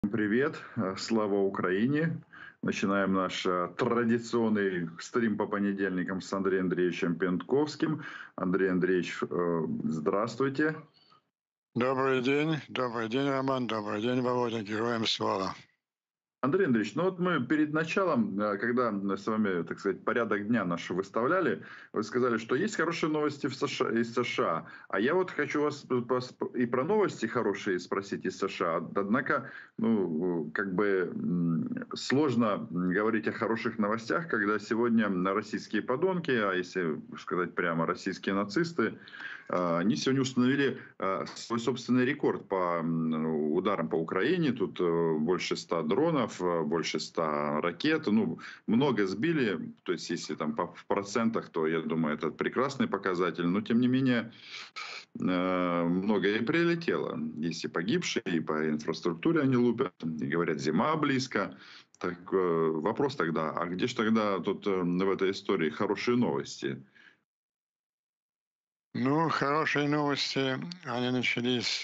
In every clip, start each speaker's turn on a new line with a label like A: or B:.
A: Привет, слава Украине! Начинаем наш традиционный стрим по понедельникам с Андреем Андреевичем Пентковским. Андрей Андреевич, здравствуйте.
B: Добрый день, Роман, добрый день, Володя, героям слава.
A: Андрей Андреевич, ну вот мы перед началом, когда мы с вами, так сказать, порядок дня наш выставляли, вы сказали, что есть хорошие новости из США. А я вот хочу вас и про новости хорошие спросить из США. Однако, ну, как бы сложно говорить о хороших новостях, когда сегодня российские подонки, а если сказать прямо, российские нацисты, они сегодня установили свой собственный рекорд по ударам по Украине. Тут больше 100 дронов, больше 100 ракет. Ну, много сбили. То есть, если там в процентах, то, я думаю, это прекрасный показатель. Но, тем не менее, много и прилетело. Есть и погибшие, и по инфраструктуре они лупят. И говорят, зима близко. Так вопрос тогда, а где же тогда тут в этой истории хорошие новости?
B: Ну, хорошие новости, они начались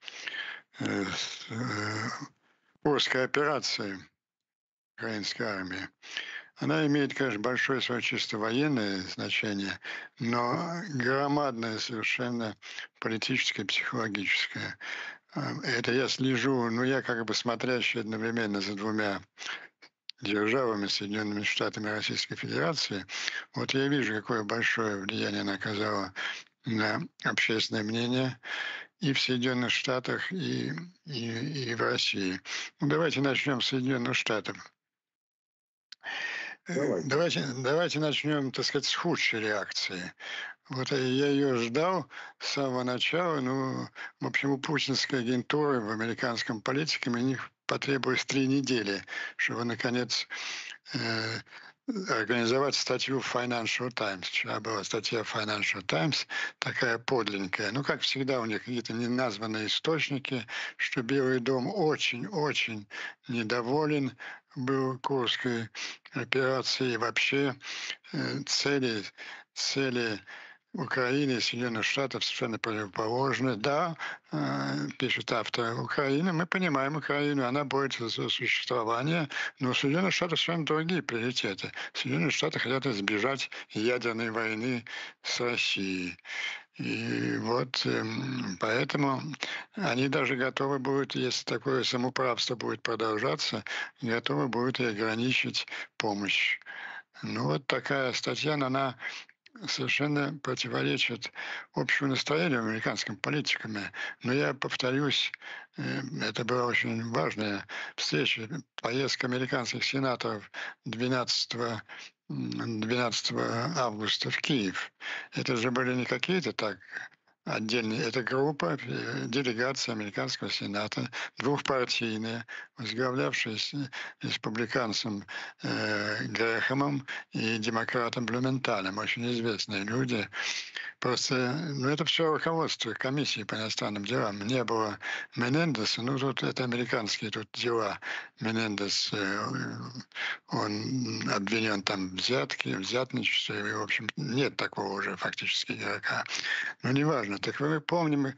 B: с Курской операции украинской армии. Она имеет, конечно, большое свое чисто военное значение, но громадное совершенно политическое, психологическое. Это я слежу, ну, я как бы смотрящий одновременно за двумя державами, Соединенными Штатами и Российской Федерацией, вот я вижу, какое большое влияние она оказала на общественное мнение и в Соединенных Штатах, и в России. Ну, давайте начнем с Соединенных Штатов.
A: Давайте.
B: Давайте начнем, так сказать, с худшей реакции. Вот я ее ждал с самого начала. Ну, в общем, у путинской агентуры в американском политике у них потребовалось 3 недели, чтобы, наконец, э, организовать статью в Financial Times. Вчера была статья в Financial Times, такая подлинная. Ну, как всегда, у них какие-то неназванные источники, что Белый дом очень-очень недоволен был Курской операцией и вообще цели Украины и Соединенных Штатов совершенно противоположны. Да, пишет автор, Украины, мы понимаем Украину, она борется за существование, но у Соединенных Штатов совершенно другие приоритеты. Соединенные Штаты хотят избежать ядерной войны с Россией. И вот поэтому они даже готовы будут, если такое самоуправство будет продолжаться, готовы будут и ограничить помощь. Ну вот такая статья, она совершенно противоречит общему настроению американским политиками. Но я повторюсь, это была очень важная встреча, поездка американских сенаторов 12 августа в Киев. Это же были не какие-то так отдельные, это группа, делегация американского сената, двухпартийная, возглавлявшаяся республиканцем Грэхэмом и демократом Блюменталем, очень известные люди. Просто, ну, это все руководство комиссии по иностранным делам. Не было Менендеса, ну, тут это американские тут дела. Менендес, он обвинен там в взятке, взятничестве, и, в общем, нет такого уже фактически игрока. Но неважно. Так мы помним,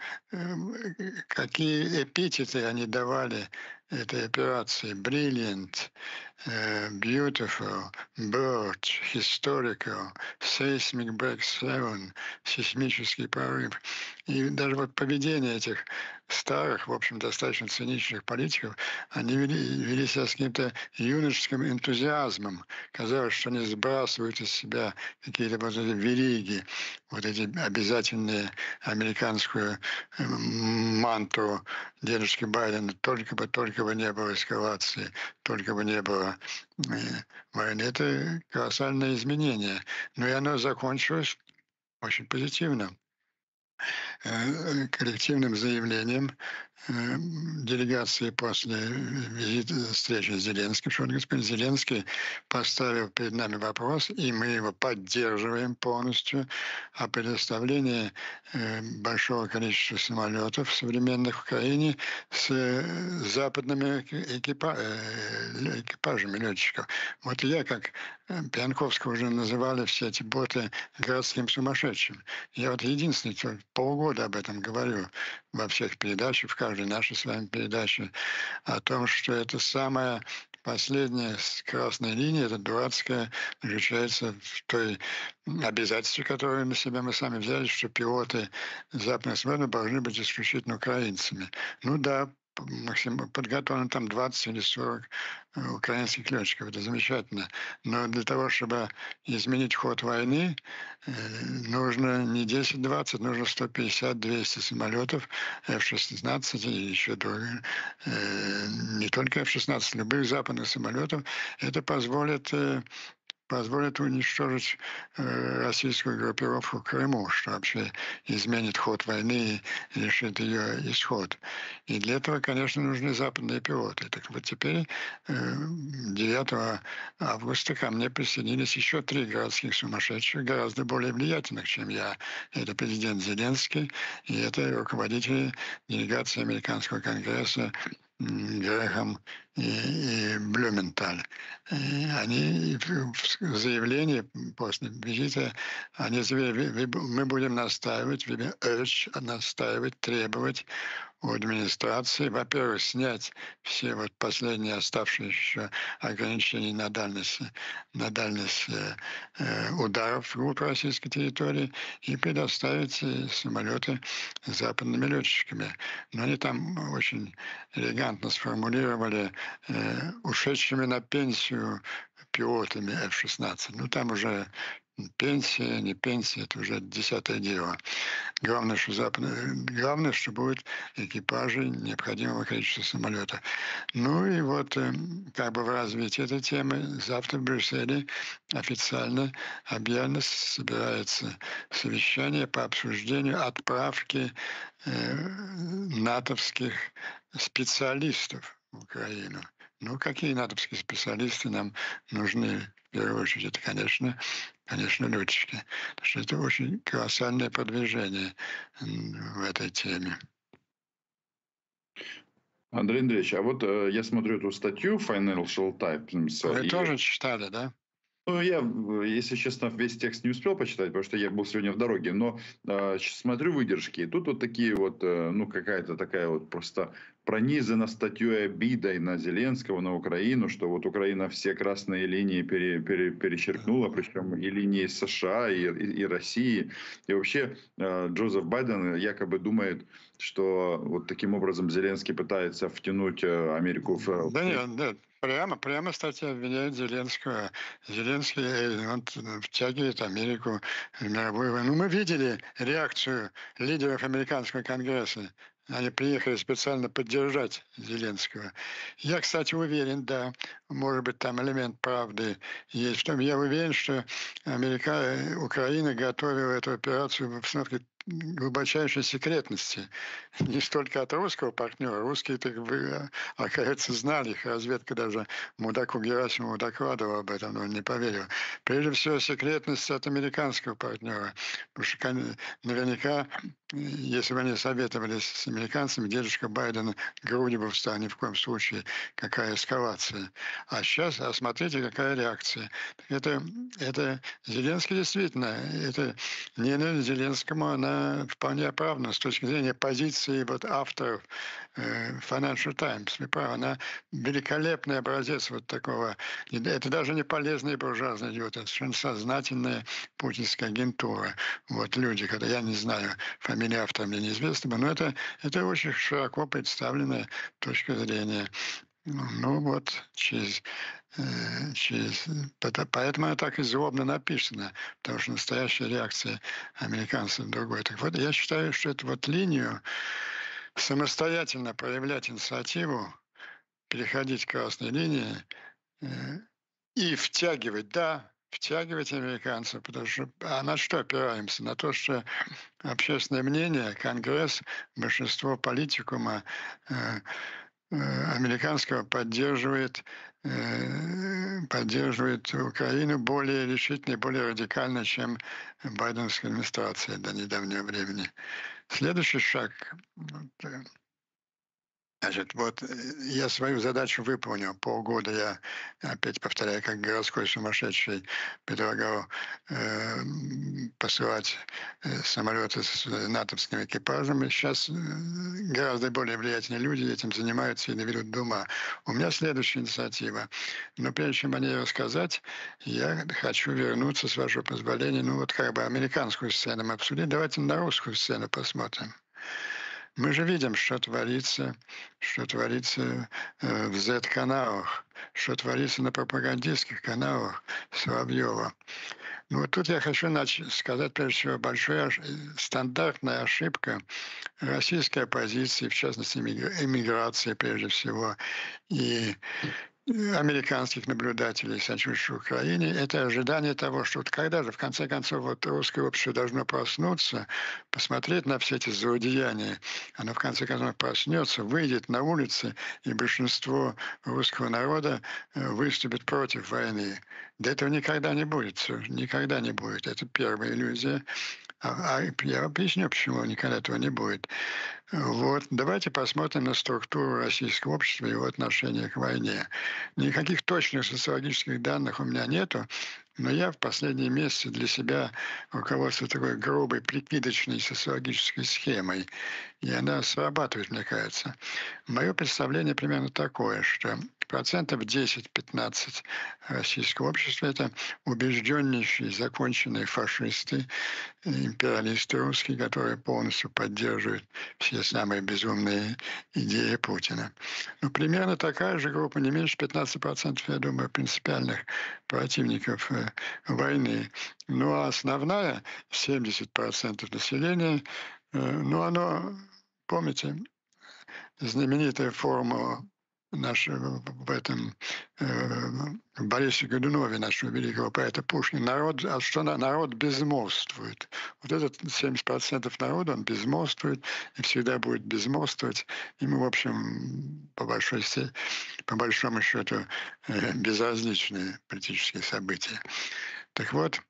B: какие эпитеты они давали этой операции. Brilliant, beautiful, birch, historical, seismic breakthrough, сейсмический прорыв. И даже вот поведение этих старых, в общем, достаточно циничных политиков, они вели себя с каким-то юношеским энтузиазмом. Казалось, что они сбрасывают из себя какие-то вот эти вериги, вот эти обязательные американскую мантру дедушки Байдена, только бы не было эскалации, только бы не было войны. Это колоссальное изменение. Но и оно закончилось очень позитивно. Коллективным заявлением делегации после визита, встречи с Зеленским, что господин Зеленский поставил перед нами вопрос, и мы его поддерживаем полностью, о предоставлении большого количества самолетов современных в Украине с западными экипажами летчиков. Вот я, как Пьянковского уже называли все эти боты городским сумасшедшим. Я вот единственный, кто полгода об этом говорю во всех передачах, в также наши с вами передачи, о том, что это самая последняя красная линия, это дурацкая, заключается в той обязательстве, которое на себя мы сами взяли, что пилоты западных самолетов должны быть исключительно украинцами. Ну да, максимум подготовлено там 20 или 40 украинских летчиков. Это замечательно. Но для того, чтобы изменить ход войны, нужно не 10-20, нужно 150-200 самолетов F-16 и еще не только F-16, любых западных самолетов. Это позволит уничтожить российскую группировку в Крыму, что вообще изменит ход войны и решит ее исход. И для этого, конечно, нужны западные пилоты. Так вот теперь 9 августа ко мне присоединились еще 3 городских сумасшедших, гораздо более влиятельных, чем я. Это президент Зеленский и это руководители делегации Американского конгресса Грэхэм и Блюменталь. Они в заявлении после визита, они заявили, мы будем настаивать, настаивать, требовать у администрации, во-первых, снять все вот последние оставшиеся еще ограничения на дальность ударов вглубь российской территории и предоставить самолеты западными летчиками. Но они там очень элегантно сформулировали ушедшими на пенсию пилотами F-16. Ну, там уже пенсия, не пенсия, это уже 10-е дело. Главное, что будет экипажей необходимого количества самолетов. Ну и вот как бы в развитии этой темы завтра в Брюсселе официально объявлено собирается совещание по обсуждению отправки натовских специалистов в Украину. Ну, какие натовские специалисты нам нужны в первую очередь? Это, конечно, летчики. Потому что это очень колоссальное продвижение в этой теме.
A: Андрей Андреевич, а вот я смотрю эту статью Financial Times.
B: Вы тоже читали, да?
A: Ну, я, если честно, весь текст не успел почитать, потому что я был сегодня в дороге, но смотрю выдержки, и тут вот такие вот, ну, какая-то такая вот просто пронизана статьей обидой на Зеленского, на Украину, что вот Украина все красные линии перечеркнула, причем и линии США, и России. И вообще Джозеф Байден якобы думает, что вот таким образом Зеленский пытается втянуть Америку в...
B: Да нет, нет. Прямо, кстати, обвиняют Зеленского. Зеленский, он втягивает Америку в мировую войну. Мы видели реакцию лидеров американского конгресса. Они приехали специально поддержать Зеленского. Я, кстати, уверен, да, может быть, там элемент правды есть в том. Я уверен, что Украина готовила эту операцию в обстановке глубочайшей секретности. Не столько от русского партнера. Русские, так бы, оказывается, знали их. Разведка даже мудаку Герасимову докладывала об этом, но он не поверил. Прежде всего, секретность от американского партнера. Потому что наверняка, если бы они советовались с американцами, дедушка Байдена грудью бы встал, ни в коем случае, какая эскалация. А сейчас, смотрите, какая реакция. Это Зеленский действительно, это ненависть Зеленскому, она вполне оправдана с точки зрения позиции вот авторов Financial Times. Вы правы, она великолепный образец вот такого. Это даже не полезные буржуазные люди, это совершенно сознательная путинская агентура. Вот люди, когда я не знаю, фамилия автора мне неизвестна, но это очень широко представленная точка зрения. Ну вот, поэтому она так и злобно написана, потому что настоящая реакция американцев другой. Так вот, я считаю, что эту вот линию самостоятельно проявлять инициативу, переходить красные линии и втягивать американцев, потому что на что опираемся? На то, что общественное мнение, Конгресс, большинство политикума американского поддерживает Украину более решительно и более радикально, чем байденовская администрация до недавнего времени. Следующий шаг Значит, вот я свою задачу выполнил. Полгода я, опять повторяю, как городской сумасшедший, предлагал посылать самолеты с натовским экипажем. И сейчас гораздо более влиятельные люди этим занимаются и доведут до ума. У меня следующая инициатива. Но прежде чем о ней рассказать, я хочу вернуться, с вашего позволения, ну вот как бы американскую сцену мы обсудили. Давайте на русскую сцену посмотрим. Мы же видим, что творится в Z-каналах, что творится на пропагандистских каналах Соловьева. Ну вот тут я хочу сказать, прежде всего, стандартная ошибка российской оппозиции, в частности, эмиграции прежде всего, и американских наблюдателей, сочувствующих Украине, это ожидание того, что вот когда же, в конце концов, вот русское общество должно проснуться, посмотреть на все эти злодеяния, оно в конце концов проснется, выйдет на улицы, и большинство русского народа выступит против войны. Да этого никогда не будет, никогда не будет. Это первая иллюзия. Я объясню, почему никогда этого не будет. Вот. Давайте посмотрим на структуру российского общества и его отношение к войне. Никаких точных социологических данных у меня нету, но я в последние месяцы для себя руководствуюсь такой грубой прикидочной социологической схемой, и она срабатывает, мне кажется. Мое представление примерно такое, что 10-15% российского общества — это убежденнейшие, законченные фашисты, империалисты русские, которые полностью поддерживают все самые безумные идеи Путина. Ну, примерно такая же группа, не меньше 15%, я думаю, принципиальных противников войны. Ну, а основная, 70% населения, ну, оно, помните, знаменитая формула нашего в этом Борисе Годунове, нашего великого поэта Пушкина, народ безмолвствует. Вот этот 70% народа, он безмолвствует и всегда будет безмолвствовать. Ему, в общем, по большому счету, безразличны политические события. Так вот,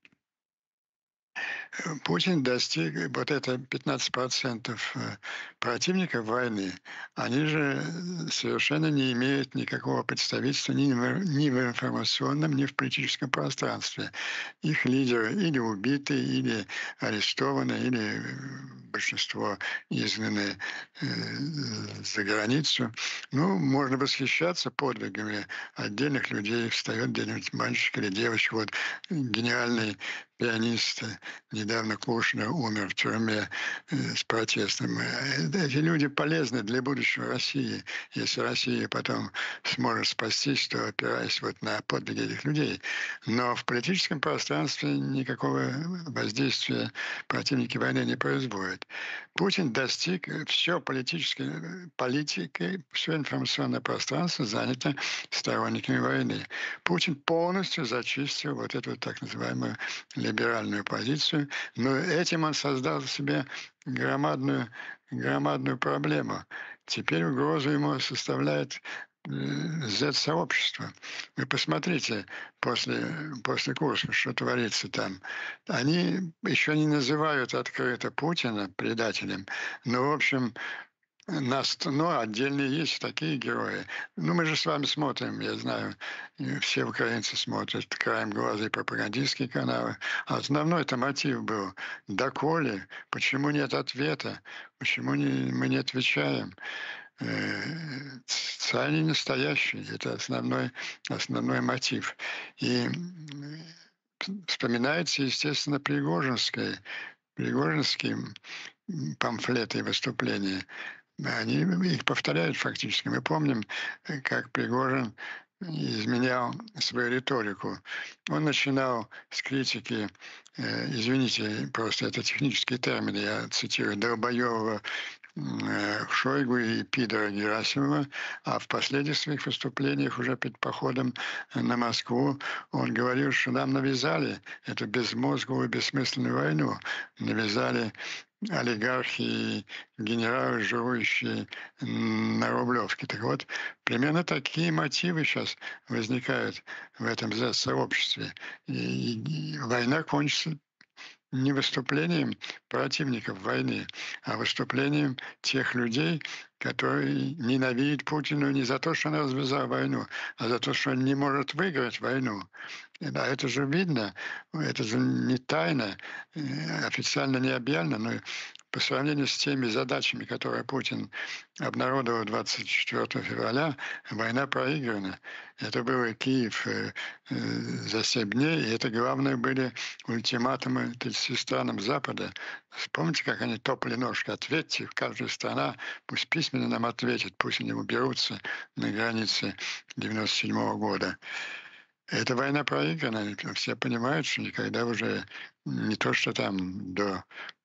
B: Путин достиг вот это 15% противников войны. Они же совершенно не имеют никакого представительства ни в информационном, ни в политическом пространстве. Их лидеры или убиты, или арестованы, или большинство изгнаны за границу. Ну, можно восхищаться подвигами отдельных людей. Встает где-нибудь мальчик или девочка. Вот гениальный пианист недавно Кушнер умер в тюрьме с протестом. Эти люди полезны для будущего России. Если Россия потом сможет спастись, то опираясь вот на подвиги этих людей. Но в политическом пространстве никакого воздействия противники войны не производят. Путин достиг все политикой, все информационное пространство занято сторонниками войны. Путин полностью зачистил вот эту вот так называемую либеральную позицию, но этим он создал себе громадную проблему. Теперь угрозу ему составляет Z-сообщество. Вы посмотрите после курса, что творится там. Они еще не называют открыто Путина предателем, но, в общем, отдельные есть такие герои. Ну, мы же с вами смотрим, я знаю, все украинцы смотрят краем глаза и пропагандистские каналы. А основной-то мотив был: доколе, почему нет ответа, почему мы не отвечаем. Царь не настоящий, это основной мотив. И вспоминается, естественно, Пригожинские памфлеты и выступления. Они их повторяют фактически. Мы помним, как Пригожин изменял свою риторику. Он начинал с критики, извините, просто это технические термины, я цитирую, долбоёва Шойгу и пидора Герасимова, а в последних своих выступлениях уже перед походом на Москву он говорил, что нам навязали эту безмозглую, бессмысленную войну, навязали олигархи и генералы, жирующие на Рублевке. Так вот, примерно такие мотивы сейчас возникают в этом сообществе. И война кончится не выступлением противников войны, а выступлением тех людей, которые ненавидят Путина не за то, что он развязал войну, а за то, что он не может выиграть войну. Да, это же видно, это же не тайна, официально не объявлено, но по сравнению с теми задачами, которые Путин обнародовал 24 февраля, война проиграна. Это был и Киев за 7 дней, и это, главное, были ультиматумы 30 странам Запада. Вспомните, как они топали ножки. Ответьте, каждая страна пусть письменно нам ответит, пусть они уберутся на границе 97 года. Эта война проиграна, и все понимают, что никогда уже не то, что там до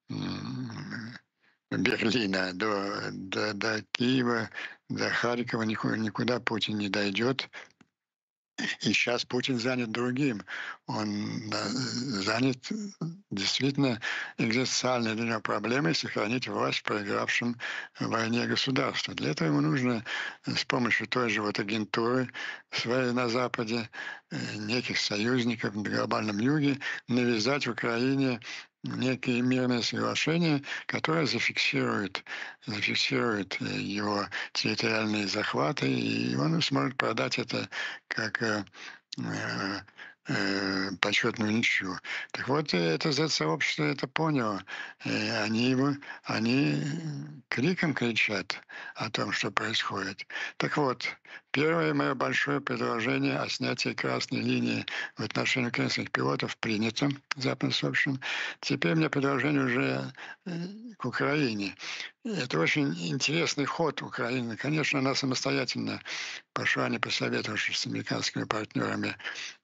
B: Берлина, до Киева, до Харькова никуда Путин не дойдет. И сейчас Путин занят другим. Он занят действительно экзистенциальной для него проблемой сохранить власть в проигравшем войне государства. Для этого ему нужно с помощью той же вот агентуры своей на Западе, неких союзников на глобальном юге, навязать в Украине некие мирные соглашения, которые зафиксируют его территориальные захваты, и он сможет продать это как почетную ничью. Так вот, это Z-сообщество это поняло. И они криком кричат о том, что происходит. Так вот, первое мое большое предложение о снятии красной линии в отношении украинских пилотов принято западным сообществом. Теперь у меня предложение уже к Украине. Это очень интересный ход Украины. Конечно, она самостоятельно пошла, не посоветовавшись с американскими партнерами,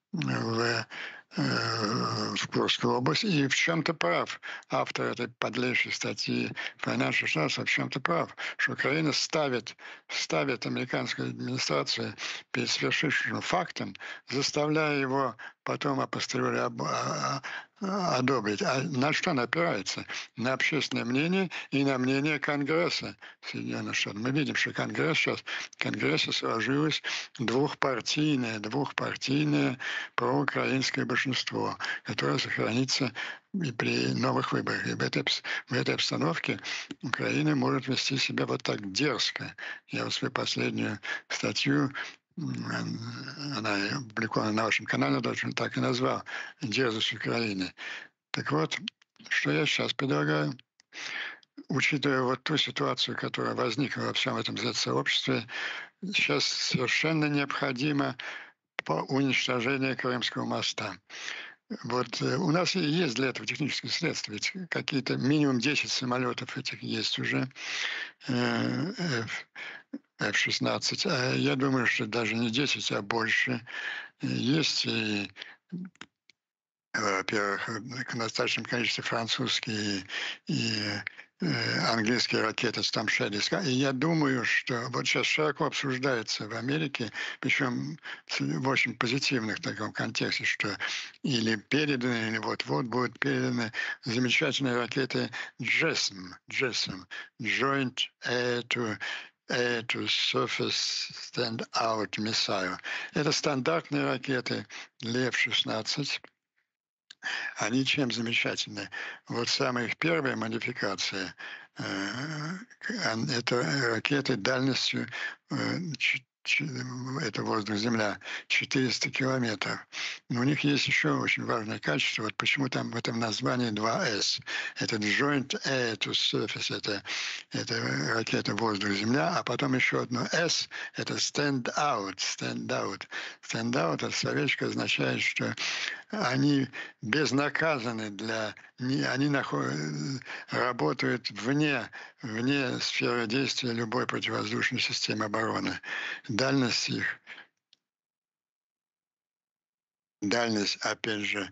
B: в Курскую область. И в чем-то прав автор этой подлейшей статьи Financial Times, в чем-то прав, что Украина ставит американскую администрацию перед свершившимся фактом, заставляя его потом апостериори одобрить. А на что она опирается? На общественное мнение и на мнение Конгресса Соединенных Штатов. Мы видим, что Конгресс сейчас, в Конгрессе сложилось двухпартийное проукраинское большинство, которое сохранится и при новых выборах. И в этой обстановке Украина может вести себя вот так дерзко. Я вот свою последнюю статью, она опубликована на вашем канале, даже так и назвал «Дерзость Украины». Так вот, что я сейчас предлагаю, учитывая вот ту ситуацию, которая возникла во всем этом Z-сообществе, сейчас совершенно необходимо уничтожение Крымского моста. Вот у нас и есть для этого технические средства, ведь какие-то минимум 10 самолетов этих есть уже, F-16, а я думаю, что даже не 10, а больше. Есть и, во-первых, в достаточном количестве французские и английские ракеты с Shadow. И я думаю, что вот сейчас широко обсуждается в Америке, причем в очень позитивных таком контексте, что или переданы, или вот-вот будут переданы замечательные ракеты JESM, Joint Air to Surface Stand-Out Missile. Это стандартные ракеты Лев-16. Они чем замечательны? Вот самая их первая модификация это ракеты дальностью это воздух-земля, 400 километров. Но у них есть еще очень важное качество. Вот почему там в этом названии 2S. Это Joint Air to Surface, это ракета воздух-земля, а потом еще одно S, это Stand Out. Stand Out, это словечко означает, что они безнаказаны они работают вне сферы действия любой противовоздушной системы обороны. Дальность, опять же,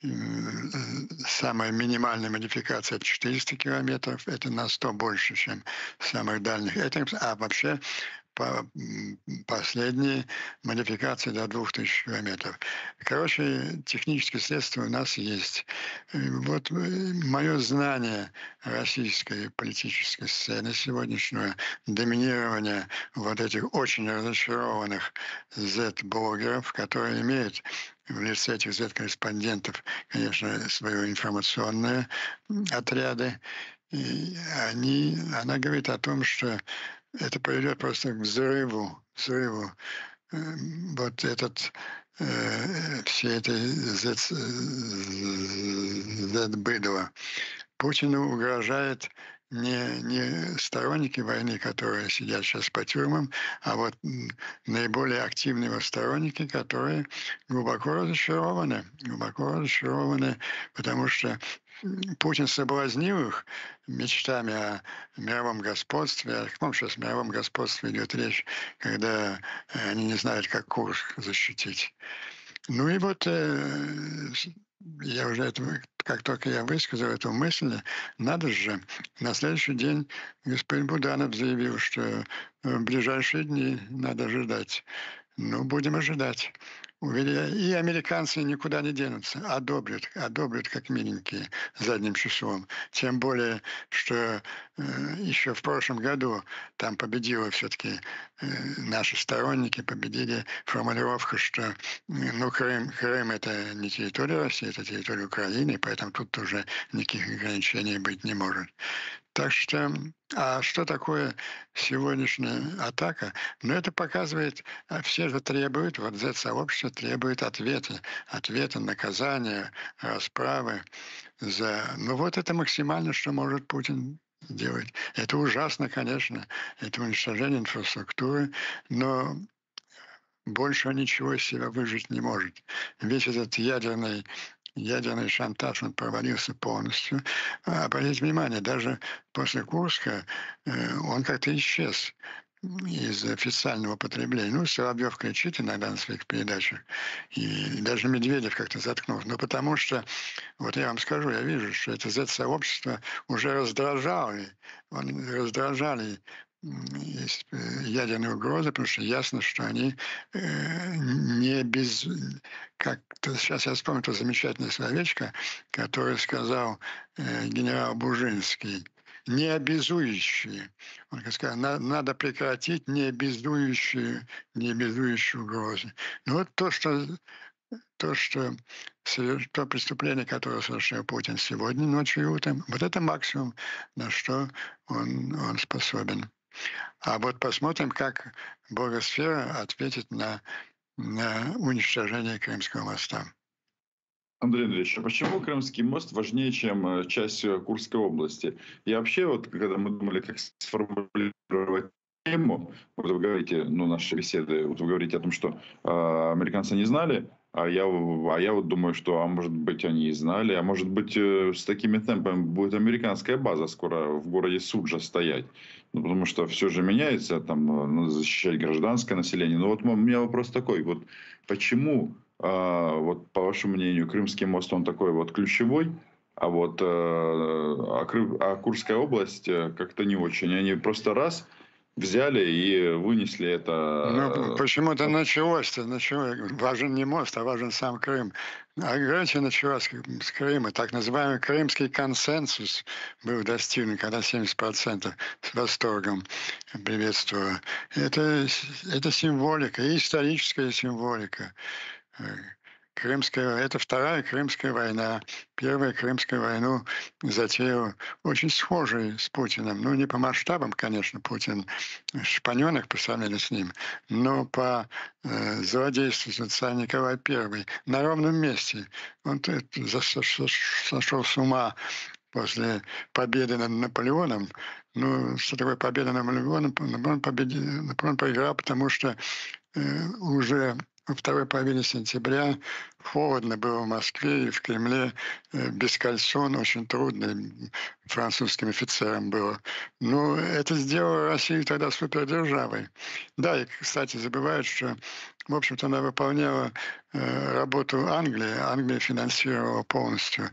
B: самая минимальная модификация — это 400 километров, это на 100 больше, чем самых дальних. А вообще последние модификации до 2000 километров. Короче, технические средства у нас есть. Вот мое знание российской политической сцены сегодняшнего, доминирования вот этих очень разочарованных Z-блогеров, которые имеют в лице этих Z-корреспондентов, конечно, свои информационные отряды. И она говорит о том, что это приведет просто к взрыву. Вот все это Z-быдло. Путину угрожает не сторонники войны, которые сидят сейчас по тюрьмам, а вот наиболее активные его сторонники, которые глубоко разочарованы, потому что Путин соблазнил их мечтами о мировом господстве. О каком сейчас мировом господстве идет речь, когда они не знают, как Курск защитить. Ну и вот я уже как только я высказал эту мысль, надо же, на следующий день господин Буданов заявил, что в ближайшие дни надо ожидать. Ну, будем ожидать. И американцы никуда не денутся, одобрят как миленькие задним числом. Тем более, что еще в прошлом году там победило все-таки, наши сторонники победили формулировку, что Крым это не территория России, это территория Украины, поэтому тут уже никаких ограничений быть не может. Так что, а что такое сегодняшняя атака? Ну, это показывает, все же требуют, вот Z-сообщество требует ответа, наказания, расправы ну вот это максимально, что может Путин делать. Это ужасно, конечно, это уничтожение инфраструктуры, но больше он ничего из себя выжить не может. Весь этот ядерный шантаж, он провалился полностью. Обратите внимание, даже после Курска он как-то исчез из официального потребления. Ну, Соловьев кричит иногда на своих передачах, и даже Медведев как-то заткнулся. Но потому что, вот я вам скажу, я вижу, что это Z-сообщество уже раздражали ядерные угрозы, потому что ясно, что они не без... Как-то сейчас я вспомнил то замечательное словечко, которое сказал генерал Бужинский. Необязующие. Он сказал, надо прекратить необязующие угрозы. Ну вот то преступление, которое совершил Путин сегодня ночью и утром, вот это максимум, на что он способен. А вот посмотрим, как Богосфера ответит на уничтожение Крымского моста.
A: Андрей Андреевич, а почему Крымский мост важнее, чем часть Курской области? И вообще, вот когда мы думали, как сформулировать тему, вот вы говорите, ну, наши беседы, вот вы говорите о том, что американцы не знали, а я вот думаю, что, а может быть, они и знали, а может быть, с такими темпами будет американская база скоро в городе Суджа стоять. Ну, потому что все же меняется, там, надо защищать гражданское население. Ну, вот у меня вопрос такой, вот почему, вот по вашему мнению, Крымский мост, он такой вот ключевой, а вот Курская область как-то не очень. Они просто раз взяли и вынесли это.
B: Ну, почему-то началось-то. Важен не мост, а важен сам Крым. Агрессия началась с Крыма. Так называемый Крымский консенсус был достигнут, когда 70% с восторгом приветствовало. Это символика, и историческая символика. Это вторая Крымская война. Первая Крымскую войну затеял очень схожий с Путиным. Ну, не по масштабам, конечно, Путин шпаненок по сравнению с ним, но по злодейству царь Николай I на ровном месте. Он сошел с ума после победы над Наполеоном. Ну, что такое победа над Наполеоном? Наполеон проиграл, потому что уже во второй половине сентября холодно было в Москве и в Кремле, без кальсон очень трудно французским офицерам было. Но это сделало Россию тогда супердержавой. Да, и, кстати, забывают, что, в общем-то, она выполняла работу Англии. Англия финансировала полностью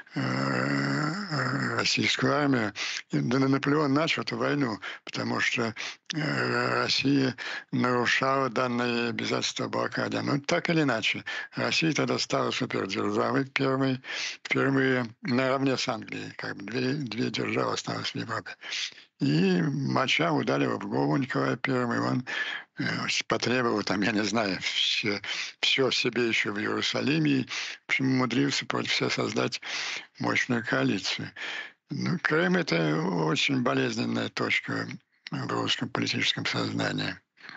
B: российскую армию. И Наполеон начал эту войну, потому что Россия нарушала данные обязательства блокады. Но так или иначе, Россия тогда стала супердержавой впервые наравне с Англией. Как бы две державы осталось в Европе. и моча ударила в голову Николая Первого, и он потребовал там, я не знаю, все себе еще в Иерусалиме, и, в общем, умудрился против себя создать мощную коалицию. Ну, Крым — это очень болезненная точка в русском политическом сознании.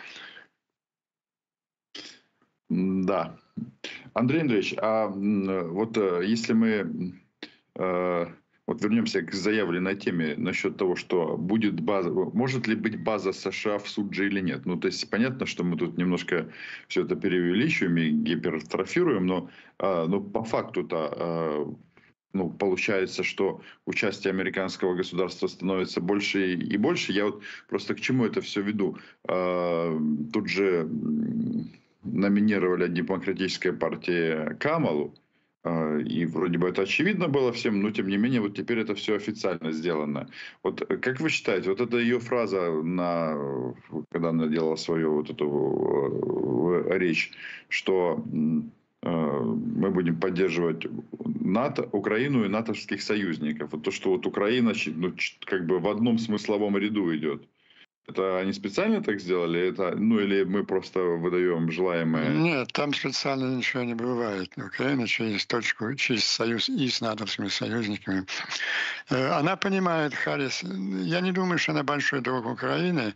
A: Да. Андрей Андреевич, вот если мы вот вернемся к заявленной теме насчет того, что будет база, может ли быть база США в Судже или нет. Ну, то есть понятно, что мы тут немножко все это преувеличиваем и гипертрофируем, но по факту-то ну, получается, что участие американского государства становится больше и больше. Я вот просто к чему это все веду. Тут же номинировали Демократическая партия Камалу, и вроде бы это очевидно было всем, но тем не менее вот теперь это все официально сделано. Вот как вы считаете, вот эта ее фраза, когда она делала свою вот эту речь, что мы будем поддерживать НАТО, Украину и натовских союзников. Вот то, что вот Украина как бы в одном смысловом ряду идет. Это они специально так сделали? Или мы просто выдаем желаемое?
B: Нет, там специально ничего не бывает. Украина через союз и с натовскими союзниками. Она понимает, Харрис, я не думаю, что она большой друг Украины,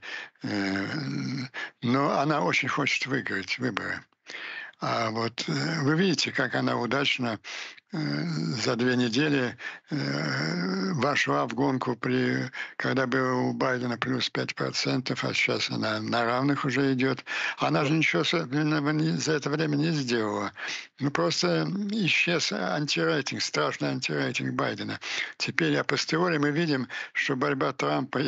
B: но она очень хочет выиграть выборы. А вот вы видите, как она удачно за 2 недели вошла в гонку, когда было у Байдена плюс 5%, а сейчас она на равных уже идет. Она же ничего за это время не сделала. Ну, просто исчез антирейтинг, страшный антирейтинг Байдена. Теперь апостериори мы видим, что борьба Трампа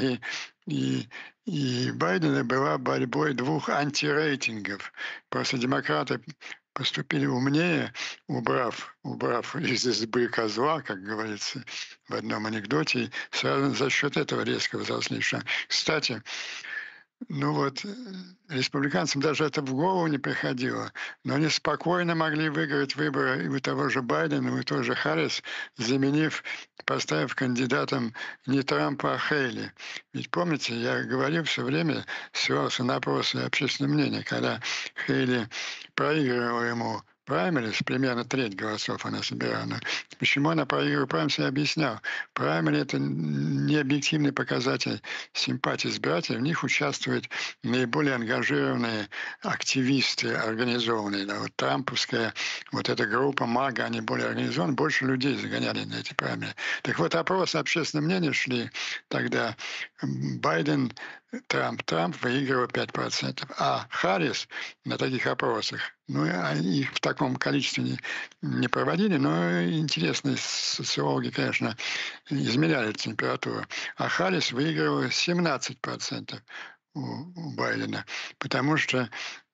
B: и Байдена была борьбой двух антирейтингов. Просто демократы поступили умнее, убрав из избы козла, как говорится в одном анекдоте, и сразу за счет этого резко возросли. Кстати, ну вот, республиканцам даже это в голову не приходило, но они спокойно могли выиграть выборы и у того же Байдена, и у той же Харрис, поставив кандидатом не Трампа, а Хейли. Ведь помните, я говорил все время, ссылался на опросы общественного мнения, когда Хейли проигрывала ему праймерис, примерно треть голосов она собирала. Но почему она проигрывала праймерис, я объяснял. Праймерис — это не объективный показатель симпатии избирателей. В них участвуют наиболее ангажированные активисты, организованные. Да, вот трамповская вот эта группа МАГА, они более организованы, больше людей загоняли на эти праймерис. Так вот, опросы общественного мнения шли тогда. Байден, Трамп выигрывал 5%. А Харрис на таких опросах, ну, их в таком количестве не проводили, но интересные социологи, конечно, измеряли температуру. А Харрис выигрывал 17% у Байдена, потому что...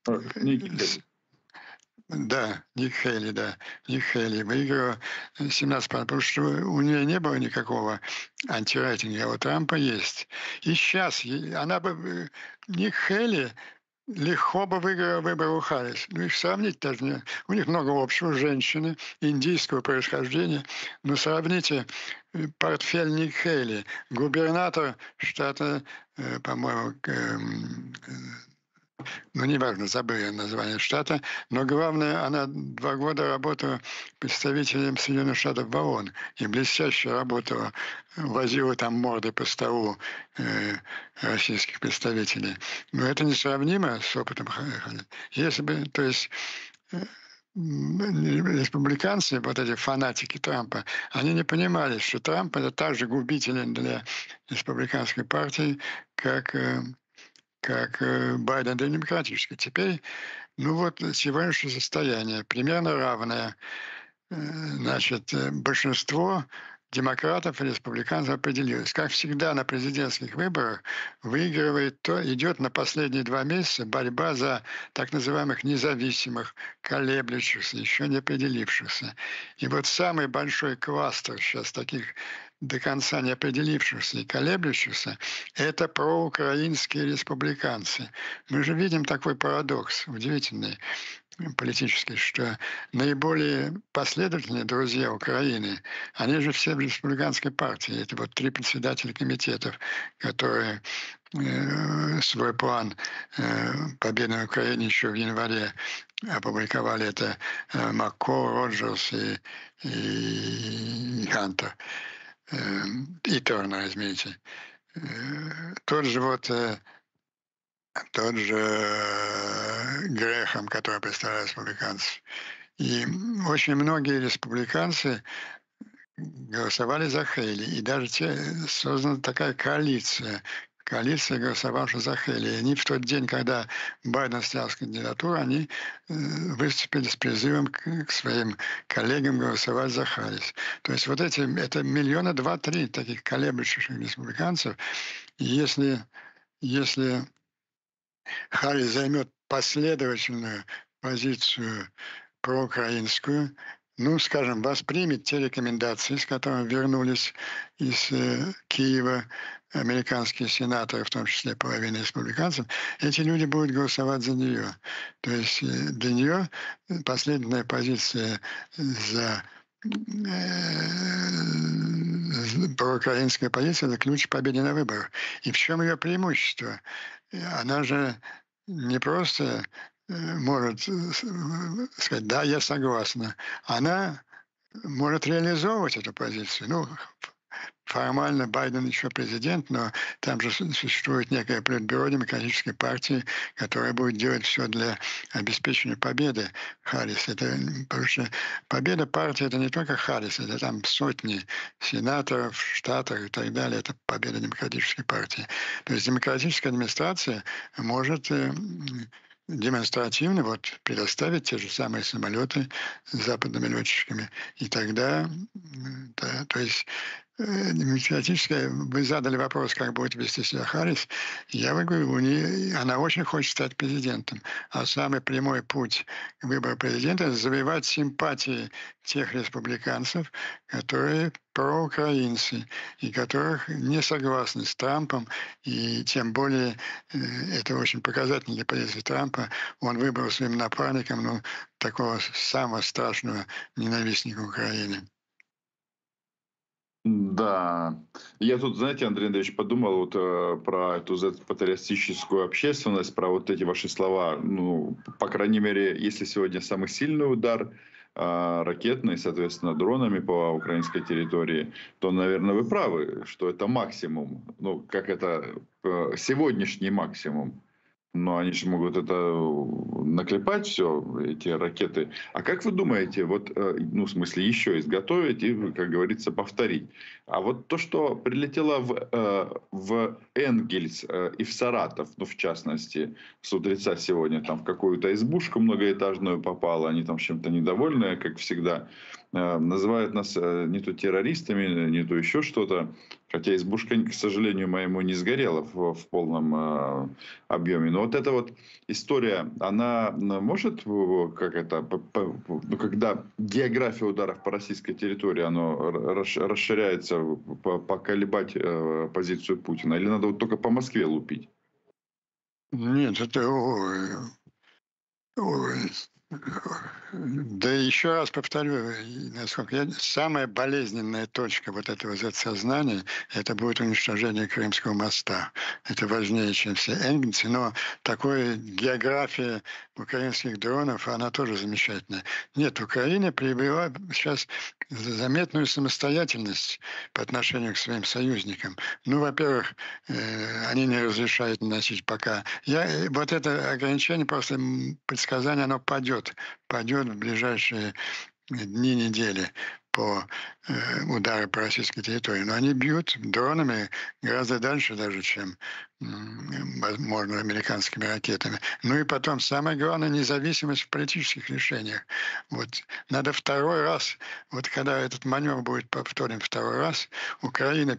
B: Да, Ник Хейли выиграла 17%, потому что у нее не было никакого антирейтинга, а у Трампа есть. И сейчас Ник Хейли легко бы выиграла выборы у Харрис. Ну, их сравнить даже не... У них много общего, женщины, индийского происхождения. Но сравните портфель Ник Хейли, губернатор штата, по-моему, ну, неважно, забыл я название штата, но главное, она 2 года работала представителем Соединенных Штатов в ООН и блестяще работала, возила там морды по столу российских представителей. Но это несравнимо с опытом. Если бы, то есть, республиканцы, вот эти фанатики Трампа, они не понимали, что Трамп — это так же губителен для республиканской партии, как Байден для демократической. Теперь, ну вот, сегодняшнее состояние примерно равное. Значит, большинство демократов и республиканцев определилось. Как всегда на президентских выборах идет на последние 2 месяца борьба за так называемых независимых, колеблющихся, еще не определившихся. И вот самый большой кластер сейчас таких до конца не определившихся и колеблющихся, это проукраинские республиканцы. Мы же видим такой парадокс удивительный. политический, что наиболее последовательные друзья Украины, они же все в республиканской партии. Это вот 3 председателя комитетов, которые свой план победы на Украине еще в январе опубликовали. Это Макко, Роджерс и Хантер. И Тернер, извините. Тот же Грэхэм, который представляет республиканцев. И очень многие республиканцы голосовали за Хейли. И даже создана такая коалиция, голосовавшая за Хейли. И они в тот день, когда Байден снял с кандидатуры, они выступили с призывом к своим коллегам голосовать за Харрис. То есть вот это миллиона 2-3 таких колеблющихся республиканцев. И если Харрис займет последовательную позицию проукраинскую, ну, скажем, воспримет те рекомендации, с которыми вернулись из Киева американские сенаторы, в том числе половина республиканцев, эти люди будут голосовать за нее. То есть для нее последняя позиция за проукраинская позиция — это ключ к победе на выборах. И в чем ее преимущество? Она же не просто может сказать: да, я согласна. Она может реализовывать эту позицию. Ну, формально Байден еще президент, но там же существует некое политбюро демократической партии, которое будет делать все для обеспечения победы Харрис. Потому что победа партии — это не только Харрис, это там сотни сенаторов, штатов и так далее. Это победа демократической партии. То есть демократическая администрация может демонстративно предоставить те же самые самолеты с западными летчиками. И тогда, да, то есть демократическая, вы задали вопрос, как будет вести себя Харрис. Я говорю, она очень хочет стать президентом. А самый прямой путь к выбору президента — это завоевать симпатии тех республиканцев, которые проукраинцы, и которых не согласны с Трампом. И тем более это очень показательно для позиции Трампа. Он выбрал своим напарником такого самого страшного ненавистника Украины.
A: Да. Я тут, знаете, Андрей Андреевич, подумал про эту патриотическую общественность, про вот эти ваши слова. Ну, по крайней мере, если сегодня самый сильный удар ракетный, соответственно, дронами по украинской территории, то, наверное, вы правы, что это максимум. Ну, как это сегодняшний максимум. Но они же могут это наклепать все, эти ракеты. А как вы думаете, ну, в смысле, еще изготовить и, как говорится, повторить? А вот то, что прилетело в Энгельс и в Саратов, ну, в частности, с утреца сегодня, там в какую-то избушку многоэтажную попало, они там чем-то недовольны, как всегда, называют нас не то террористами, не то еще что-то. Хотя избушка, к сожалению моему, не сгорела в полном объеме. Но вот эта вот история, она может, как это, ну, когда география ударов по российской территории, оно расширяется, поколебать позицию Путина? Или надо вот только по Москве лупить?
B: Нет, это ой, да еще раз повторю, самая болезненная точка вот этого сознания — это будет уничтожение Крымского моста. Это важнее, чем все Энгельсы, но такая география украинских дронов, она тоже замечательная. Нет, Украина приобрела сейчас заметную самостоятельность по отношению к своим союзникам. Ну, во-первых, они не разрешают наносить пока. Вот это ограничение, просто предсказание, оно падет в ближайшие дни, недели по удару по российской территории. Но они бьют дронами гораздо дальше даже, чем, возможно, американскими ракетами. Ну и потом, самое главное, независимость в политических решениях. Вот надо второй раз, вот когда этот маневр будет повторен второй раз, Украина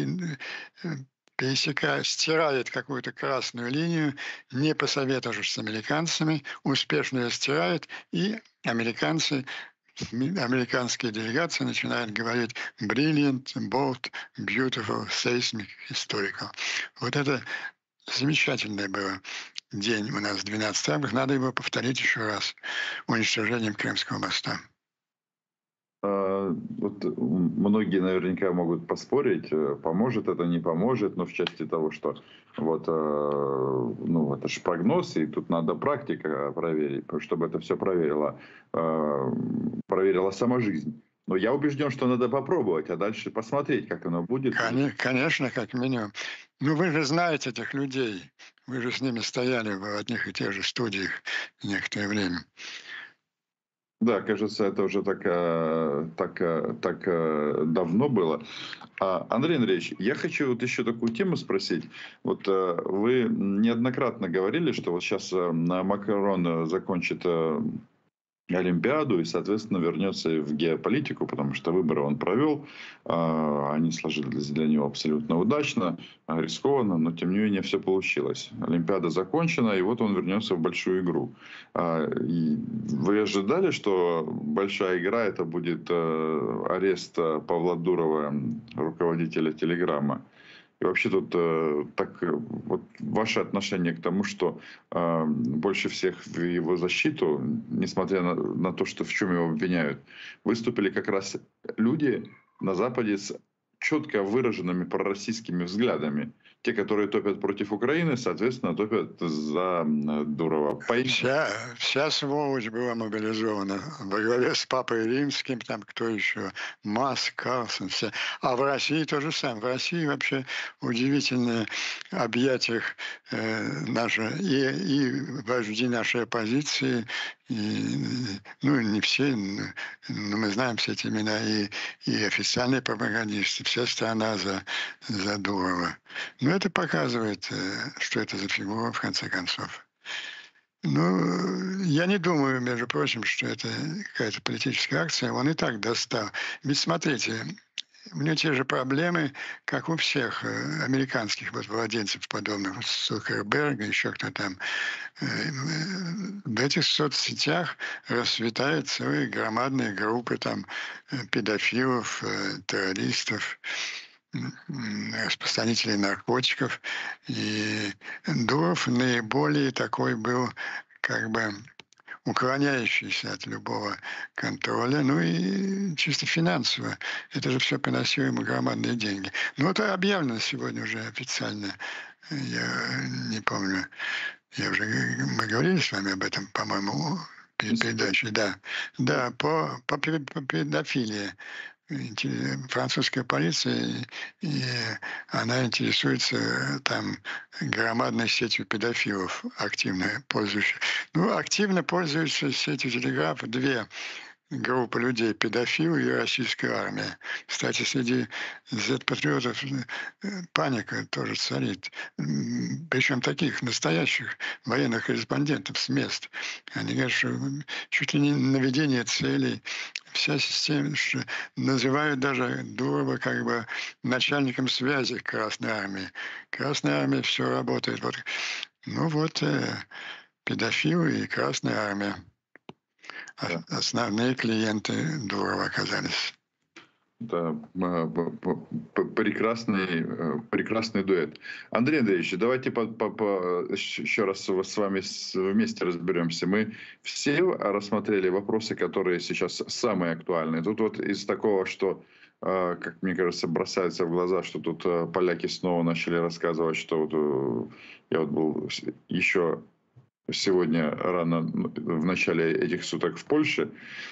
B: стирает какую-то красную линию, не посоветовавшись с американцами, успешно ее стирает, и американские делегации начинают говорить brilliant, bold, beautiful, seismic, historical. Вот это замечательный был день у нас 12 августа. Надо его повторить еще раз уничтожением Крымского моста.
A: Вот многие наверняка могут поспорить, поможет это, не поможет, но в части того, что вот, ну, это же прогноз, и тут надо практика проверить, чтобы это все проверила сама жизнь. Но я убежден, что надо попробовать, а дальше посмотреть, как оно будет.
B: Конечно, как минимум. Ну, вы же знаете этих людей. Вы же с ними стояли в одних и тех же студиях некоторое время.
A: Да, кажется, это уже давно было. Андрей Андреевич, я хочу вот еще такую тему спросить. Вот вы неоднократно говорили, что вот сейчас Макрон закончит Олимпиаду и, соответственно, вернется в геополитику, потому что выборы он провел, они сложились для него абсолютно удачно, рискованно, но тем не менее все получилось. Олимпиада закончена, и вот он вернется в большую игру. И вы ожидали, что большая игра это будет арест Павла Дурова, руководителя Телеграма? И вообще тут вот ваше отношение к тому, что больше всех в его защиту, несмотря на то, что в чем его обвиняют, выступили как раз люди на Западе с четко выраженными пророссийскими взглядами. Те, которые топят против Украины, соответственно, топят за Дурова.
B: Вся сволочь была мобилизована во главе с Папой Римским, там кто еще, Маск, Карлсон, все. А в России то же самое. В России вообще удивительное объятиях и вожди нашей оппозиции, и, ну, не все, но мы знаем все эти имена, и официальные пропагандисты, вся страна за Дурова. Но это показывает, что это за фигура, в конце концов. Ну, я не думаю, между прочим, что это какая-то политическая акция. Он и так достал. Ведь смотрите, у него те же проблемы, как у всех американских вот владельцев подобных, Цукерберга, еще кто там. В этих соцсетях расцветают целые громадные группы там педофилов, террористов, распространителей наркотиков. И Дуров наиболее такой был, как бы, уклоняющийся от любого контроля, ну и чисто финансово. Это же все приносило ему громадные деньги. Ну, это объявлено сегодня уже официально. Я не помню, мы говорили с вами об этом, по-моему, передаче, да. Да, по педофилии. Французская полиция, и она интересуется там громадной сетью педофилов, активно пользующихся. Ну, активно пользуются сетью телеграфа две группы людей: педофилы и российская армия. Кстати, среди Z-патриотов паника тоже царит. Причем таких настоящих военных корреспондентов с мест. Они говорят, что чуть ли не наведение целей, вся система, что называют даже Дурова как бы начальником связи Красной Армии. Красная Армия все работает. Вот. Ну вот, педофилы и Красная Армия. Основные клиенты Дурова оказались.
A: Да, прекрасный дуэт. Андрей Андреевич, давайте еще раз с вами вместе разберемся. Мы все рассмотрели вопросы, которые сейчас самые актуальные. Тут вот из такого, что, как мне кажется, бросается в глаза, что тут поляки снова начали рассказывать, что вот я вот был еще сегодня рано, в начале этих суток в Польше,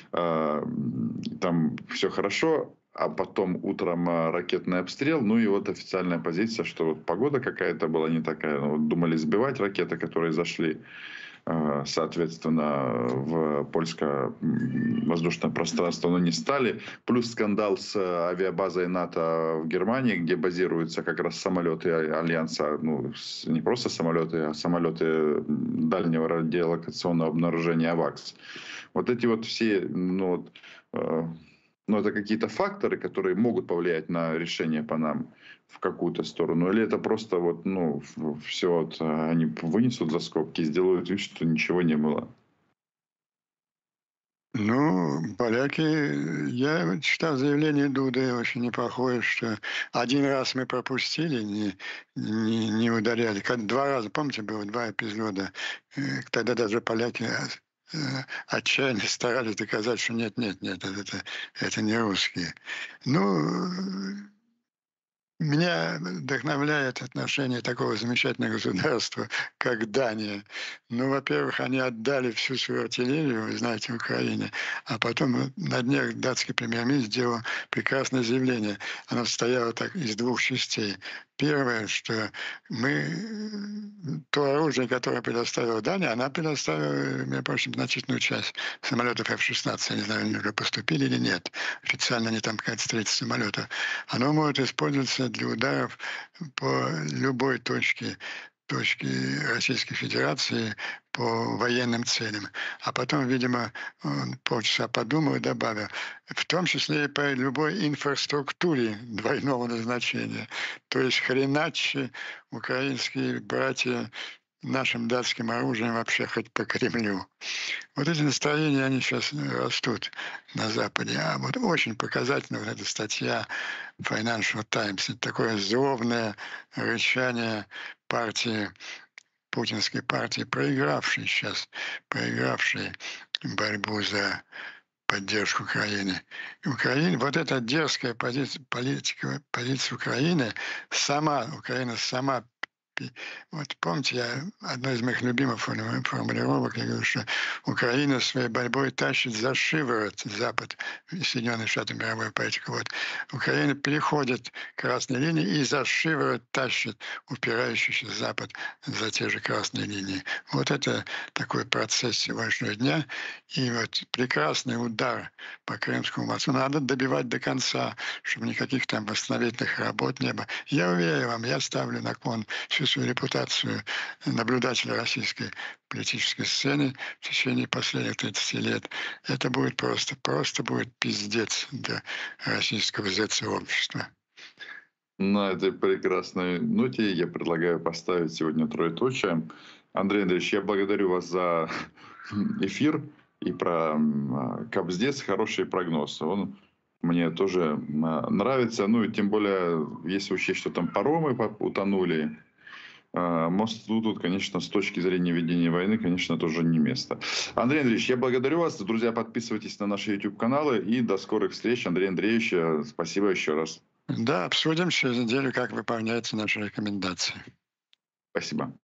A: там все хорошо, а потом утром ракетный обстрел, ну и вот официальная позиция, что вот погода какая-то была не такая, вот думали сбивать ракеты, которые зашли, соответственно, в польское воздушное пространство, но не стали. Плюс скандал с авиабазой НАТО в Германии, где базируются как раз самолеты Альянса, ну, не просто самолеты, а самолеты дальнего радиолокационного обнаружения АВАКС. Вот эти вот все, это какие-то факторы, которые могут повлиять на решение по нам в какую-то сторону, или это просто вот, все вот они вынесут за скобки и сделают вид, что ничего не было?
B: Ну, поляки, я вот читал заявление Дуды, очень неплохое, что один раз мы пропустили, не ударяли. Как два раза, помните, было два эпизода. Тогда даже поляки отчаянно старались доказать, что нет, нет, нет, это не русские. Ну, меня вдохновляет отношение такого замечательного государства, как Дания. Ну, во-первых, они отдали всю свою артиллерию, вы знаете, Украине, а потом на днях датский премьер-министр сделал прекрасное заявление. Оно состояло так из двух частей. Первое, что мы то оружие, которое предоставила Дания, она предоставила, между прочим, значительную часть самолетов F-16. Я не знаю, они уже поступили или нет. Официально они там какая-то 30 самолетов. Оно может использоваться для ударов по любой точке Российской Федерации по военным целям. А потом, видимо, он полчаса подумал и добавил, в том числе и по любой инфраструктуре двойного назначения. То есть хреначе украинские братья нашим датским оружием вообще хоть по Кремлю. Вот эти настроения, они сейчас растут на Западе. А вот очень показательна вот эта статья Financial Times. Это такое злобное рычание партии, путинской партии, проигравшей борьбу за поддержку Украины. Украина, вот эта дерзкая позиция Украины, Украина сама вот помните, одна из моих любимых формулировок, я говорю, что Украина своей борьбой тащит за шиворот Запад, Соединенные Штаты мировой политики. Вот Украина переходит красные линии и за шиворот тащит упирающийся Запад за те же красные линии. Вот это такой процесс сегодняшнего дня. И вот прекрасный удар по Крымскому мосту надо добивать до конца, чтобы никаких там восстановительных работ не было. Я уверяю вам, я ставлю на кон всю свою репутацию наблюдателя российской политической сцены в течение последних 30 лет. Это будет просто будет пиздец для российского ЗЦ-общества.
A: На этой прекрасной ноте я предлагаю поставить сегодня троеточие. Андрей Андреевич, я благодарю вас за эфир и про Кобздец хороший прогноз. Он мне тоже нравится. Ну и тем более, если учесть, что там паромы утонули, мосту тут, конечно, с точки зрения ведения войны, конечно, тоже не место. Андрей Андреевич, я благодарю вас. Друзья, подписывайтесь на наши YouTube-каналы. И до скорых встреч. Андрей Андреевич, спасибо еще раз.
B: Да, обсудим через неделю, как выполняются наши рекомендации.
A: Спасибо.